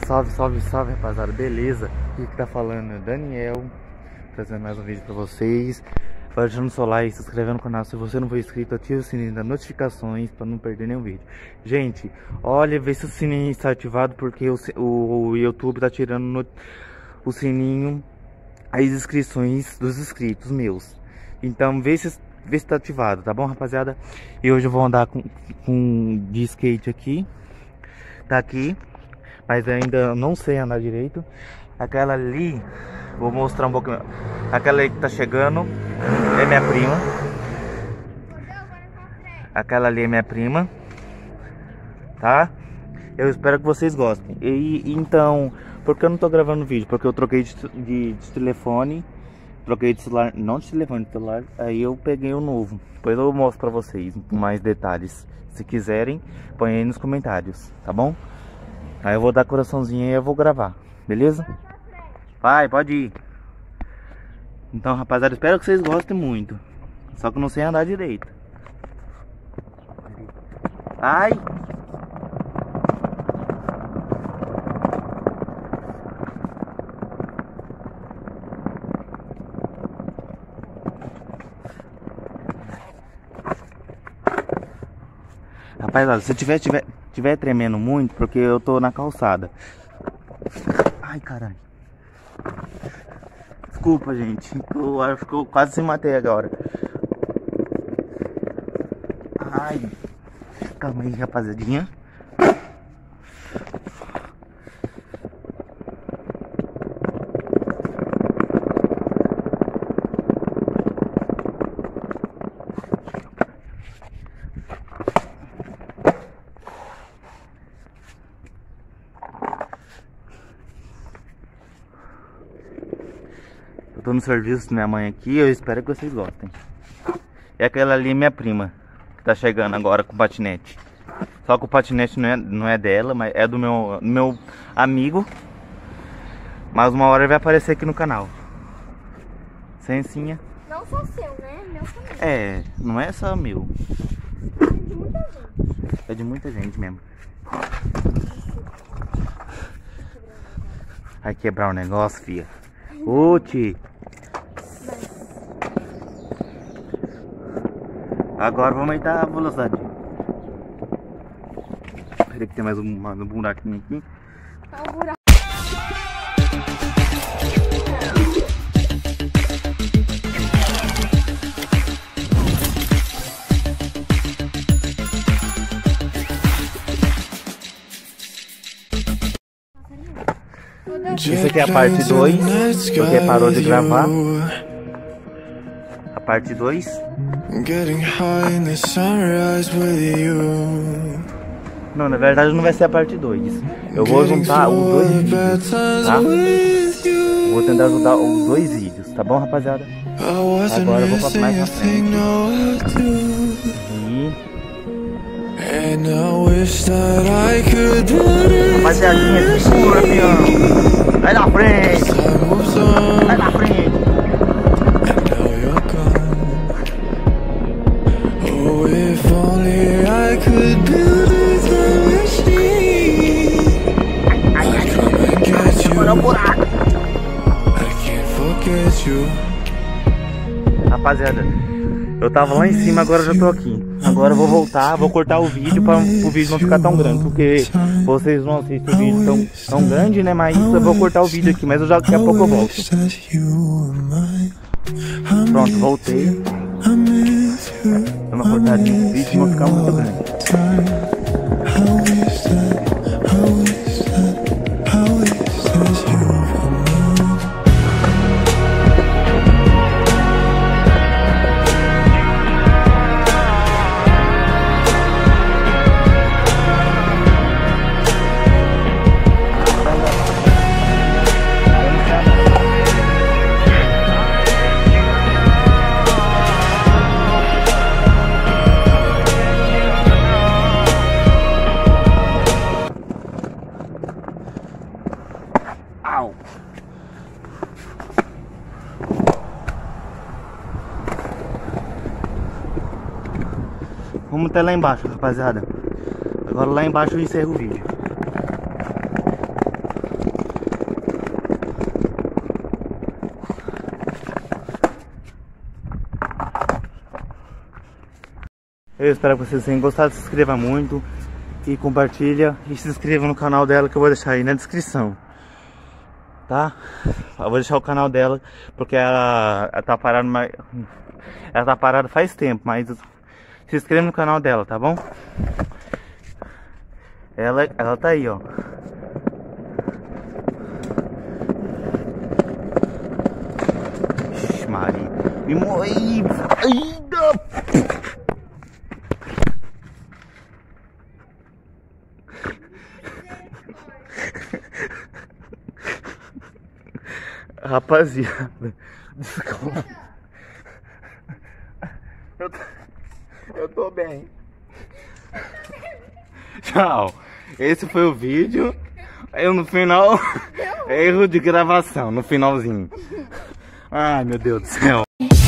Salve, salve, salve, rapaziada, beleza? Aqui que tá falando é o Daniel, trazendo mais um vídeo pra vocês. Vai deixando o seu like, se inscrevendo no canal. Se você não for inscrito, ative o sininho das notificações pra não perder nenhum vídeo. Gente, olha, vê se o sininho está ativado, porque o YouTube tá tirando o sininho, as inscrições dos inscritos meus. Então vê se tá ativado, tá bom, rapaziada? E hoje eu vou andar de skate aqui. Tá aqui, mas ainda não sei andar direito. Aquela ali, vou mostrar um pouquinho. Aquela aí que tá chegando é minha prima. Aquela ali é minha prima, tá? Eu espero que vocês gostem. Então, por que eu não tô gravando vídeo? Porque eu troquei de telefone. Troquei de celular, não de telefone, de celular. Aí eu peguei o novo. Depois eu mostro pra vocês com mais detalhes. Se quiserem, põe aí nos comentários, tá bom? Aí eu vou dar coraçãozinho e eu vou gravar, beleza? Vai, pode ir. Então, rapaziada, espero que vocês gostem muito. Só que eu não sei andar direito. Ai! Rapaziada, se tiver tremendo muito, porque eu tô na calçada. Ai, caralho. Desculpa, gente. Eu acho que eu quase se matei agora. Ai. Calma aí, rapazadinha. Eu tô no serviço da minha mãe aqui, eu espero que vocês gostem. E aquela ali é minha prima, que tá chegando agora com o patinete. Só que o patinete não é dela, mas é do meu amigo. Mas uma hora ele vai aparecer aqui no canal. Sensinha. Não só seu, né? Meu também. É, não é só meu. É de muita gente. É de muita gente mesmo. Vai quebrar o negócio, fia. Ô, tio. Agora vamos aumentar a velocidade. Peraí que tem mais um buraquinho aqui. Tá um buraco. Isso aqui é a parte 2, porque parou de gravar. A parte 2. Não, na verdade não vai ser a parte 2. Eu vou juntar os dois vídeos, tá? Vou tentar juntar os dois vídeos, tá bom, rapaziada? Agora eu vou pra mais na frente. Rapaziadinha, segura, peão. Vai na frente. Vai na frente. Agora é um buraco. Rapaziada, eu tava lá em cima, agora eu já tô aqui. Agora eu vou voltar, vou cortar o vídeo para o vídeo não ficar tão grande, porque vocês não assistem o vídeo tão grande, né? Mas eu vou cortar o vídeo aqui, mas daqui a pouco eu volto. Pronto, voltei. Dá uma cortadinha no vídeo, não ficar muito grande. Vamos até lá embaixo, rapaziada. Agora lá embaixo eu encerro o vídeo. Eu espero que vocês tenham gostado. Se inscreva muito e compartilha. E se inscreva no canal dela, que eu vou deixar aí na descrição, tá? Eu vou deixar o canal dela porque ela tá parada, ela tá parada faz tempo, mas se inscreva no canal dela, tá bom? Ela tá aí, ó. Ixi, Maria, me morri ainda. Rapaziada, desculpa. Eu tô bem. Tchau. Esse foi o vídeo. Eu no final, erro de gravação no finalzinho. Ai, meu Deus do céu.